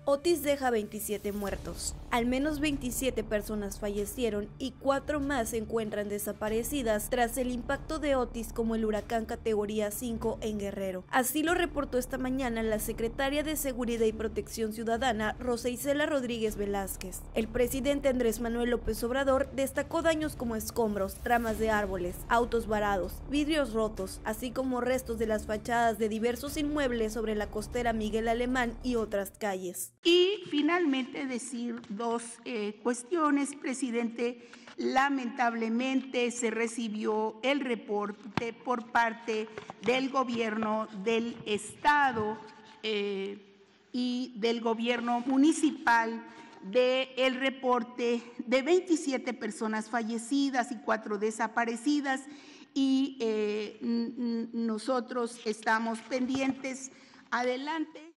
Otis deja 27 muertos. Al menos 27 personas fallecieron y 4 más se encuentran desaparecidas tras el impacto de Otis como el huracán categoría 5 en Guerrero. Así lo reportó esta mañana la secretaria de Seguridad y Protección Ciudadana, Rosa Isela Rodríguez Velázquez. El presidente Andrés Manuel López Obrador destacó daños como escombros, ramas de árboles, autos varados, vidrios rotos, así como restos de las fachadas de diversos inmuebles sobre la costera Miguel Alemán y otras calles. Y finalmente decir dos cuestiones, presidente. Lamentablemente se recibió el reporte por parte del gobierno del estado y del gobierno municipal del reporte de 27 personas fallecidas y 4 desaparecidas, y nosotros estamos pendientes. Adelante.